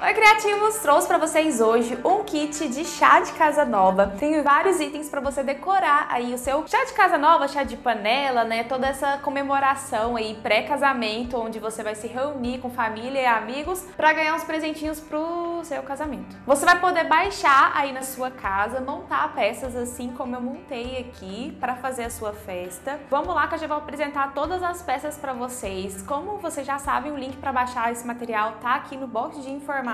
Oi, criativos! Trouxe para vocês hoje um kit de chá de casa nova. Tem vários itens para você decorar aí o seu chá de casa nova, chá de panela, né? Toda essa comemoração aí pré-casamento, onde você vai se reunir com família e amigos para ganhar uns presentinhos pro seu casamento. Você vai poder baixar aí na sua casa, montar peças assim como eu montei aqui para fazer a sua festa. Vamos lá que eu já vou apresentar todas as peças para vocês. Como vocês já sabem, o link para baixar esse material tá aqui no box de informações.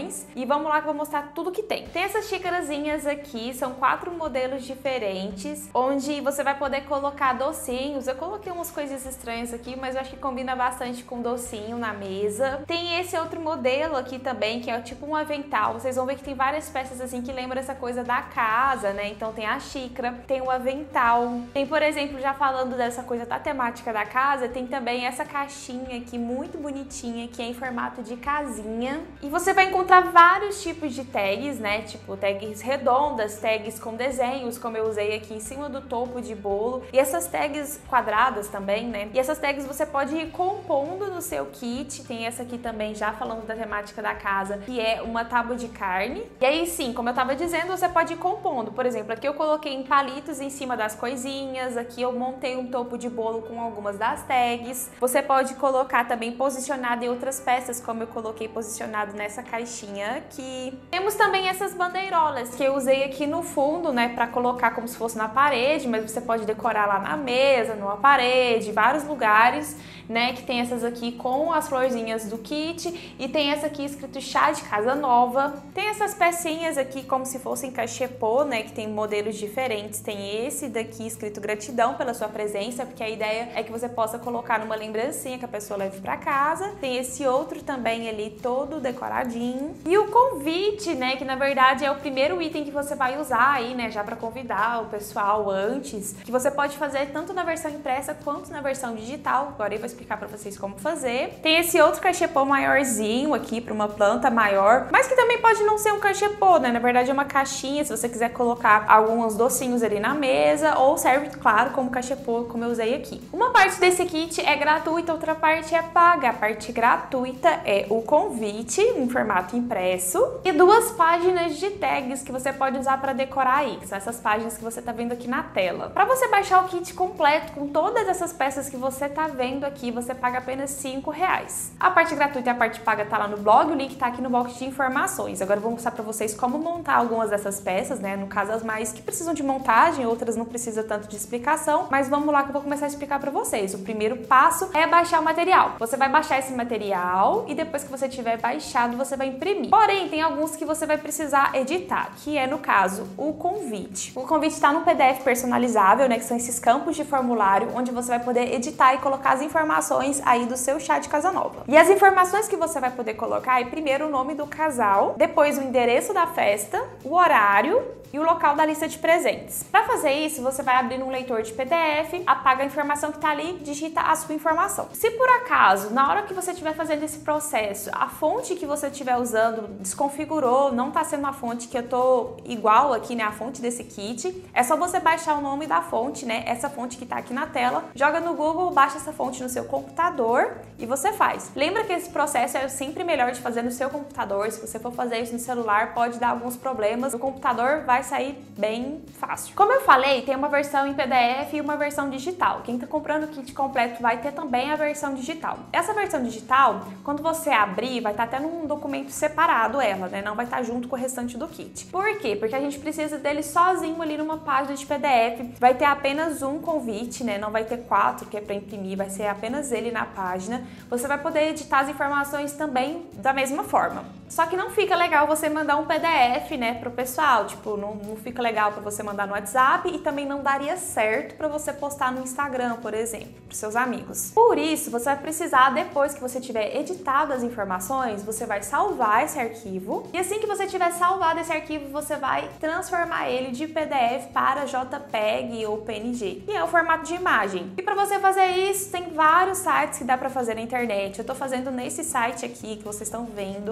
E vamos lá que eu vou mostrar tudo que tem. Tem essas xícarazinhas aqui, são 4 modelos diferentes, onde você vai poder colocar docinhos. Eu coloquei umas coisas estranhas aqui, mas eu acho que combina bastante com docinho na mesa. Tem esse outro modelo aqui também, que é tipo um avental. Vocês vão ver que tem várias peças assim que lembram essa coisa da casa, né? Então tem a xícara, tem o avental. Tem, por exemplo, já falando dessa coisa da temática da casa, tem também essa caixinha aqui muito bonitinha, que é em formato de casinha. E você vai encontrar vários tipos de tags, né? Tipo tags redondas, tags com desenhos, como eu usei aqui em cima do topo de bolo. E essas tags quadradas também, né? E essas tags você pode ir compondo no seu kit. Tem essa aqui também, já falando da temática da casa, que é uma tábua de carne. E aí sim, como eu tava dizendo, você pode ir compondo. Por exemplo, aqui eu coloquei em palitos em cima das coisinhas. Aqui eu montei um topo de bolo com algumas das tags. Você pode colocar também posicionado em outras peças, como eu coloquei posicionado nessa caixinha aqui. Temos também essas bandeirolas que eu usei aqui no fundo, né, para colocar como se fosse na parede, mas você pode decorar lá na mesa, numa parede, vários lugares, né, que tem essas aqui com as florzinhas do kit e tem essa aqui escrito chá de casa nova. Tem essas pecinhas aqui como se fossem cachepô, né, que tem modelos diferentes. Tem esse daqui escrito gratidão pela sua presença, porque a ideia é que você possa colocar numa lembrancinha que a pessoa leve para casa. Tem esse outro também ali todo decoradinho. E o convite, né, que na verdade é o primeiro item que você vai usar aí, né, já para convidar o pessoal antes, que você pode fazer tanto na versão impressa quanto na versão digital. Agora eu vou explicar para vocês como fazer. Tem esse outro cachepô maiorzinho aqui para uma planta maior, mas que também pode não ser um cachepô, né, na verdade é uma caixinha, se você quiser colocar alguns docinhos ali na mesa, ou serve, claro, como cachepô, como eu usei aqui. Uma parte desse kit é gratuita, outra parte é paga. A parte gratuita é o convite em formato impresso e 2 páginas de tags que você pode usar para decorar aí, que são essas páginas que você tá vendo aqui na tela. Para você baixar o kit completo com todas essas peças que você tá vendo aqui, você paga apenas R$5. A parte gratuita e a parte paga tá lá no blog, o link tá aqui no box de informações. Agora eu vou mostrar para vocês como montar algumas dessas peças, né? No caso, as mais que precisam de montagem, outras não precisam tanto de explicação, mas vamos lá que eu vou começar a explicar para vocês. O primeiro passo é baixar o material. Você vai baixar esse material e depois que você tiver baixado, você vai imprimir. Porém, tem alguns que você vai precisar editar, que é, no caso, o convite. O convite está no PDF personalizável, né, que são esses campos de formulário, onde você vai poder editar e colocar as informações aí do seu chá de casa nova. E as informações que você vai poder colocar é primeiro o nome do casal, depois o endereço da festa, o horário e o local da lista de presentes. Para fazer isso, você vai abrir um leitor de PDF, apaga a informação que está ali, digita a sua informação. Se por acaso, na hora que você estiver fazendo esse processo, a fonte que você estiver usando desconfigurou, não está sendo a fonte que eu tô igual aqui, né, a fonte desse kit, é só você baixar o nome da fonte, né, essa fonte que está aqui na tela, joga no Google, baixa essa fonte no seu computador e você faz. Lembra que esse processo é sempre melhor de fazer no seu computador. Se você for fazer isso no celular, pode dar alguns problemas. No computador vai sair bem fácil. Como eu falei, tem uma versão em PDF e uma versão digital. Quem tá comprando o kit completo vai ter também a versão digital. Essa versão digital, quando você abrir, vai estar até num documento separado ela, né? Não vai estar junto com o restante do kit. Por quê? Porque a gente precisa dele sozinho ali numa página de PDF. Vai ter apenas um convite, né? Não vai ter 4 que é para imprimir, vai ser apenas ele na página. Você vai poder editar as informações também da mesma forma. Só que não fica legal você mandar um PDF, né, pro pessoal. Tipo, não fica legal para você mandar no WhatsApp e também não daria certo para você postar no Instagram, por exemplo, para seus amigos. Por isso, você vai precisar, depois que você tiver editado as informações, você vai salvar esse arquivo. E assim que você tiver salvado esse arquivo, você vai transformar ele de PDF para JPEG ou PNG, que é o formato de imagem. E para você fazer isso, tem vários sites que dá para fazer na internet. Eu tô fazendo nesse site aqui que vocês estão vendo, que é o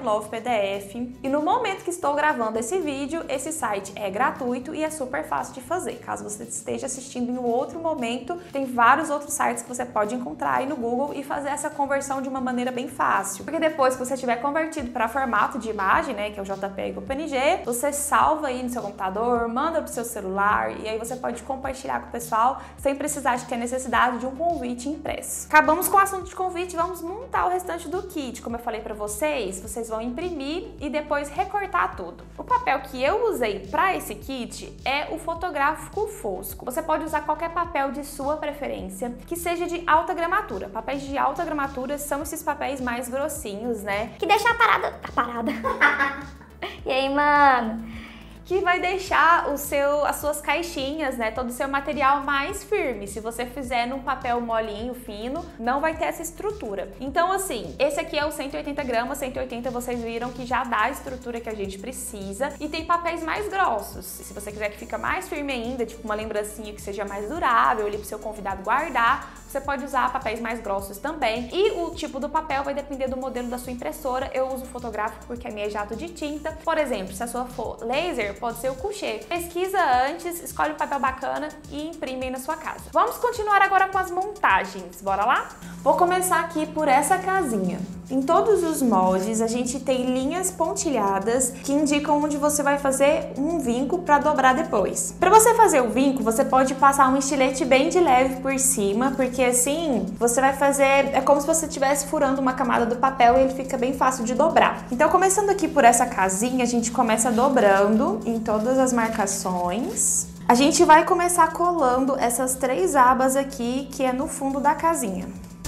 Love PDF. E no momento que estou gravando esse vídeo, esse site é gratuito e é super fácil de fazer. Caso você esteja assistindo em um outro momento, tem vários outros sites que você pode encontrar aí no Google e fazer essa conversão de uma maneira bem fácil. Porque depois que você tiver convertido para formato de imagem, né, que é o JPEG ou PNG, você salva aí no seu computador, manda pro seu celular e aí você pode compartilhar com o pessoal sem precisar de ter necessidade de um convite impresso. Acabamos com o assunto de convite, vamos montar o restante do kit. Como eu falei para vocês vão imprimir e depois recortar tudo. O papel que eu usei para esse kit é o fotográfico fosco. Você pode usar qualquer papel de sua preferência, que seja de alta gramatura. Papéis de alta gramatura são esses papéis mais grossinhos, né? Que deixa a parada. E aí, mano? Que vai deixar as suas caixinhas, né, todo o seu material mais firme. Se você fizer num papel molinho, fino, não vai ter essa estrutura. Então, assim, esse aqui é o 180 gramas, 180 vocês viram que já dá a estrutura que a gente precisa. E tem papéis mais grossos. Se você quiser que fique mais firme ainda, tipo uma lembrancinha que seja mais durável ali pro seu convidado guardar, você pode usar papéis mais grossos também. E o tipo do papel vai depender do modelo da sua impressora. Eu uso fotográfico porque a minha é jato de tinta. Por exemplo, se a sua for laser, pode ser o couché. Pesquisa antes, escolhe um papel bacana e imprime aí na sua casa. Vamos continuar agora com as montagens. Bora lá? Vou começar aqui por essa casinha. Em todos os moldes, a gente tem linhas pontilhadas que indicam onde você vai fazer um vinco para dobrar depois. Para você fazer o vinco, você pode passar um estilete bem de leve por cima, porque assim você vai fazer, é como se você estivesse furando uma camada do papel e ele fica bem fácil de dobrar. Então, começando aqui por essa casinha, a gente começa dobrando em todas as marcações. A gente vai começar colando essas 3 abas aqui, que é no fundo da casinha.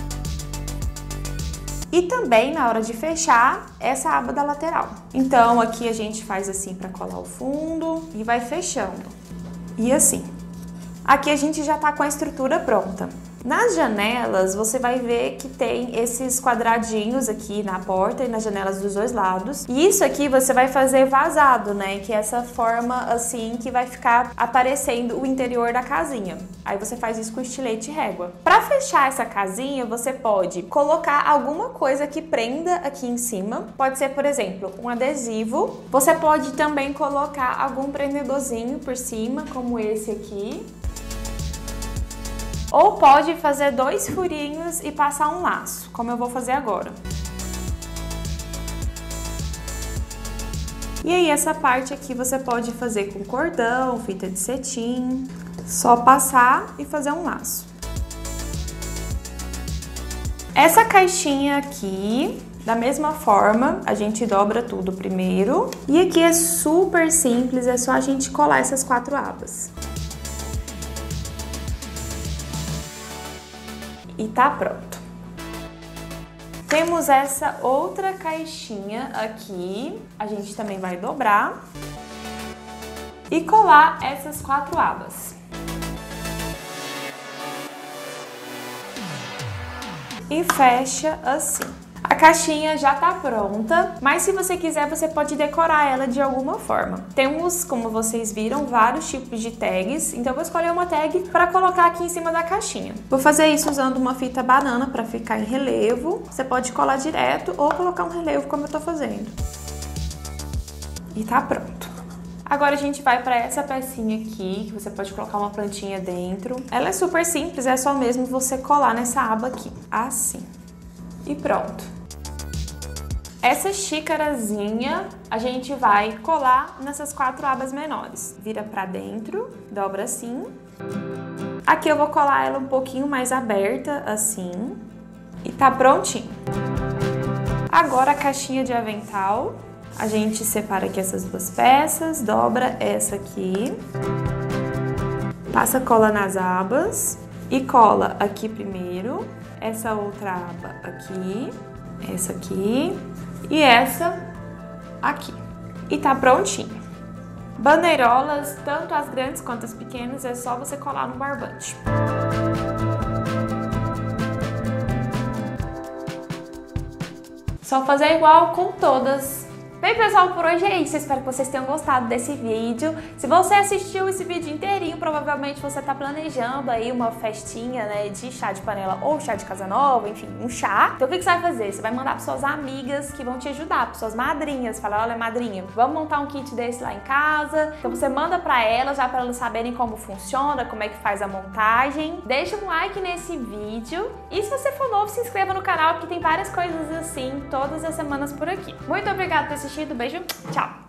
E também, na hora de fechar, essa aba da lateral. Então, aqui a gente faz assim para colar o fundo e vai fechando. E assim. Aqui a gente já tá com a estrutura pronta. Nas janelas, você vai ver que tem esses quadradinhos aqui na porta e nas janelas dos dois lados. E isso aqui você vai fazer vazado, né? Que é essa forma assim que vai ficar aparecendo o interior da casinha. Aí você faz isso com estilete e régua. Para fechar essa casinha, você pode colocar alguma coisa que prenda aqui em cima. Pode ser, por exemplo, um adesivo. Você pode também colocar algum prendedorzinho por cima, como esse aqui. Ou pode fazer 2 furinhos e passar um laço, como eu vou fazer agora. E aí essa parte aqui você pode fazer com cordão, fita de cetim, só passar e fazer um laço. Essa caixinha aqui, da mesma forma, a gente dobra tudo primeiro. E aqui é super simples, é só a gente colar essas 4 abas. E tá pronto. Temos essa outra caixinha aqui, a gente também vai dobrar e colar essas 4 abas. E fecha assim. A caixinha já tá pronta, mas se você quiser, você pode decorar ela de alguma forma. Temos, como vocês viram, vários tipos de tags, então eu vou escolher uma tag para colocar aqui em cima da caixinha. Vou fazer isso usando uma fita banana para ficar em relevo. Você pode colar direto ou colocar um relevo como eu tô fazendo. E tá pronto. Agora a gente vai para essa pecinha aqui, que você pode colocar uma plantinha dentro. Ela é super simples, é só mesmo você colar nessa aba aqui, assim. E pronto. Essa xícarazinha a gente vai colar nessas 4 abas menores. Vira pra dentro, dobra assim. Aqui eu vou colar ela um pouquinho mais aberta, assim. E tá prontinho. Agora a caixinha de avental. A gente separa aqui essas 2 peças, dobra essa aqui. Passa cola nas abas. E cola aqui primeiro. Essa outra aba aqui. Essa aqui. E essa aqui. E tá prontinho. Bandeirolas, tanto as grandes quanto as pequenas, é só você colar no barbante. Só fazer igual com todas. Bem, pessoal, por hoje é isso. Eu espero que vocês tenham gostado desse vídeo. Se você assistiu esse vídeo inteirinho, provavelmente você tá planejando aí uma festinha, né, de chá de panela ou chá de casa nova, enfim, um chá. Então o que você vai fazer? Você vai mandar para suas amigas que vão te ajudar, para suas madrinhas, falar, olha, madrinha, vamos montar um kit desse lá em casa. Então você manda para elas, já para elas saberem como funciona, como é que faz a montagem. Deixa um like nesse vídeo e se você for novo, se inscreva no canal porque tem várias coisas assim todas as semanas por aqui. Muito obrigada por ter assistido, beijo, tchau!